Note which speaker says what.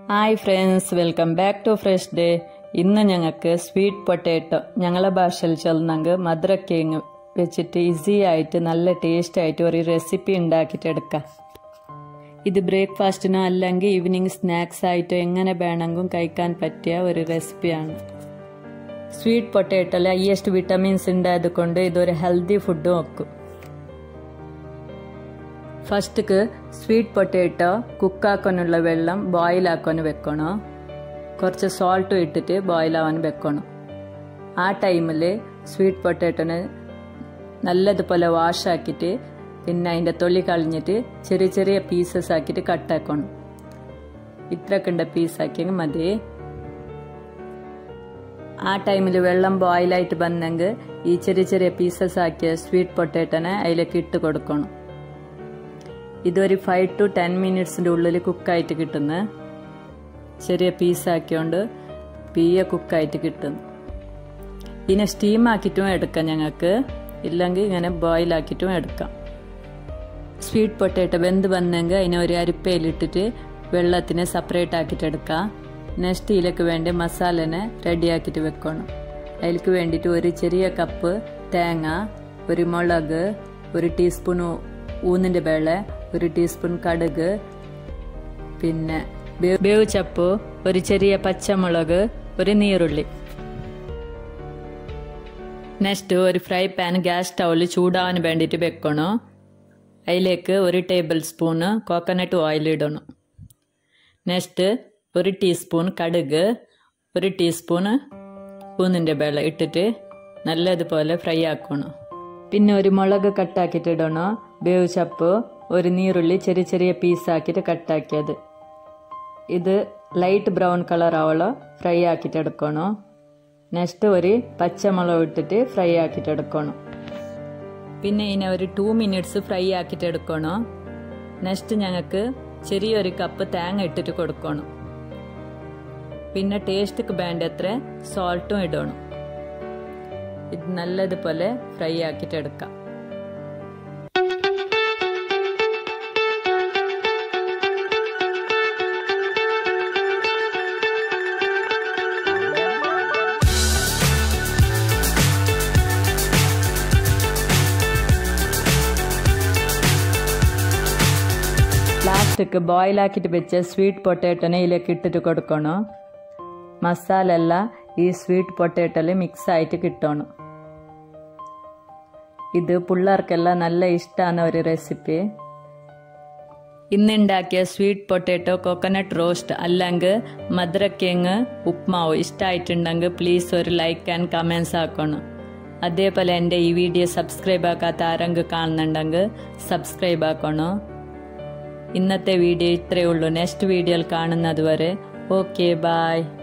Speaker 1: Hi friends, welcome back to Fresh Day. ഇന്ന് ഞങ്ങൾക്ക് sweet potato ഞങ്ങളുടെ ഭാഷയിൽ ചൊല്ലുന്നെങ്കിൽ മധുരക്കിഴങ്ങ് വെച്ചിട്ട് ഈസി ആയിട്ട് നല്ല ടേസ്റ്റ് ആയിട്ട് ഒരു റെസിപ്പി ഉണ്ടാക്കിയിട്ടെടുക്കാം. ഇത് ബ്രേക്ക്ഫാസ്റ്റിനോ അല്ലെങ്കിൽ ഈവനിങ് സ്നാക്സ് ആയിട്ടോ എങ്ങനെ വേണമെങ്കിലും കഴിക്കാൻ പറ്റിയ ഒരു റെസിപ്പിയാണ്. സ്വീറ്റ് പൊട്ടാറ്റോയിൽ ഹൈയസ്റ്റ് വിറ്റമിൻസ് ഉണ്ടായതുകൊണ്ട് ഇതൊരു ഹെൽത്തി ഫുഡും വെക്കും. ഫസ്റ്റ് സ്വീറ്റ് പൊട്ടാറ്റോ കുക്കാക്കാനുള്ള വെള്ളം ബോയിൽ ആക്കാൻ വെക്കണം. കുറച്ച് സോൾട്ടും ഇട്ടിട്ട് ബോയിൽ ആവാൻ വെക്കണം. ആ ടൈമിൽ സ്വീറ്റ് പൊട്ടാറ്റോനെ നല്ലതുപോലെ വാഷ് ആക്കിയിട്ട് പിന്നെ അതിൻ്റെ തൊലി കളഞ്ഞിട്ട് ചെറിയ ചെറിയ പീസസ് ആക്കിയിട്ട് കട്ടാക്കണം. ഇത്രക്കുണ്ട പീസാക്കിയെങ്കിൽ മതി. ആ ടൈമിൽ വെള്ളം ബോയിലായിട്ട് വന്നെങ്കിൽ ഈ ചെറിയ ചെറിയ പീസസ് ആക്കിയ സ്വീറ്റ് പൊട്ടാറ്റോനെ അതിലേക്ക് ഇട്ട് കൊടുക്കണം. ഇതൊരു 5 to 10 മിനിറ്റ്സിൻ്റെ ഉള്ളിൽ കുക്കായിട്ട് കിട്ടുന്നു. ചെറിയ പീസാക്കിയോണ്ട് പീയ കുക്കായിട്ട് കിട്ടുന്നു. ഇതിനെ സ്റ്റീം ആക്കിയിട്ടും എടുക്കാം ഞങ്ങൾക്ക്, ഇല്ലെങ്കിൽ ഇങ്ങനെ ബോയിലാക്കിയിട്ടും എടുക്കാം. സ്വീറ്റ് പൊട്ടാറ്റോ വെന്ത് വന്നെങ്കിൽ അതിനെ ഒരു അരിപ്പയിലിട്ടിട്ട് വെള്ളത്തിനെ സെപ്പറേറ്റ് ആക്കിയിട്ട് എടുക്കാം. നെക്സ്റ്റ് ഇതിലേക്ക് വേണ്ടി മസാലനെ റെഡിയാക്കിയിട്ട് വെക്കണം. അതിലേക്ക് വേണ്ടിയിട്ട് ഒരു ചെറിയ കപ്പ് തേങ്ങ, ഒരു മുളക്, ഒരു ടീസ്പൂൺ ഊന്നിൻ്റെ വേള, ഒരു ടീസ്പൂൺ കടുക്, പിന്നെ വേവിച്ചപ്പ്, ഒരു ചെറിയ പച്ചമുളക്, ഒരു നീരുള്ളി. നെക്സ്റ്റ് ഒരു ഫ്രൈ പാൻ ഗ്യാസ് സ്റ്റൗവിൽ ചൂടാവാൻ വേണ്ടിയിട്ട് വെക്കണം. അതിലേക്ക് ഒരു ടേബിൾ സ്പൂണ് കോക്കനട്ട് ഓയിൽ ഇടണം. നെക്സ്റ്റ് ഒരു ടീസ്പൂൺ കടുക്, ഒരു ടീസ്പൂണ് ഊന്നിൻ്റെ വേള ഇട്ടിട്ട് നല്ലതുപോലെ ഫ്രൈ ആക്കണം. പിന്നെ ഒരു മുളക് കട്ടാക്കിയിട്ട് ഇടണം. വേവിച്ചപ്പ്, ഒരു നീരുള്ളി ചെറിയ ചെറിയ പീസാക്കിയിട്ട് കട്ടാക്കിയത്. ഇത് ലൈറ്റ് ബ്രൗൺ കളർ ആവോളം ഫ്രൈ ആക്കിയിട്ട് എടുക്കണം. നെക്സ്റ്റ് ഒരു പച്ചമുളക് ഇട്ടിട്ട് ഫ്രൈ ആക്കിയിട്ട് എടുക്കണം. പിന്നെ ഇതിനെ ഒരു 2 മിനിറ്റ്സ് ഫ്രൈ ആക്കിയിട്ട് എടുക്കണം. നെക്സ്റ്റ് ഞങ്ങൾക്ക് ചെറിയൊരു കപ്പ് തേങ്ങ ഇട്ടിട്ട് കൊടുക്കണം. പിന്നെ ടേസ്റ്റിക്ക് വേണ്ടത്ര സോൾട്ടും ഇടണം. ഇത് നല്ലതുപോലെ ഫ്രൈ ആക്കിയിട്ട് എടുക്കാം. ലാസ്റ്റിക്ക് ബോയിലാക്കിയിട്ട് വെച്ച സ്വീറ്റ് പൊട്ടാറ്റോനെ ഇതിലേക്ക് ഇട്ടിട്ട് കൊടുക്കണം. മസാല എല്ലാം ഈ സ്വീറ്റ് പൊട്ടാറ്റോയിൽ മിക്സ് ആയിട്ട് കിട്ടണം. ഇത് പിള്ളേർക്കെല്ലാം നല്ല ഇഷ്ടമാണ് ഒരു റെസിപ്പി. ഇന്നുണ്ടാക്കിയ സ്വീറ്റ് പൊട്ടാറ്റോ കോക്കനട്ട് റോസ്റ്റ് അല്ലെങ്കിൽ മധുരക്കിഴങ്ങ് ഉപ്പുമാവ് ഇഷ്ടമായിട്ടുണ്ടെങ്കിൽ പ്ലീസ് ഒരു ലൈക്ക് ആൻഡ് കമൻസ് ആക്കണം. അതേപോലെ എൻ്റെ ഈ വീഡിയോ സബ്സ്ക്രൈബ് ആക്കാത്ത ആരെങ്കിലും കാണുന്നുണ്ടെങ്കിൽ സബ്സ്ക്രൈബ് ആക്കണം. ഇന്നത്തെ വീഡിയോ ഇത്രയേ ഉള്ളൂ. നെക്സ്റ്റ് വീഡിയോയിൽ കാണുന്നത് വരെ ഓക്കെ, ബൈ.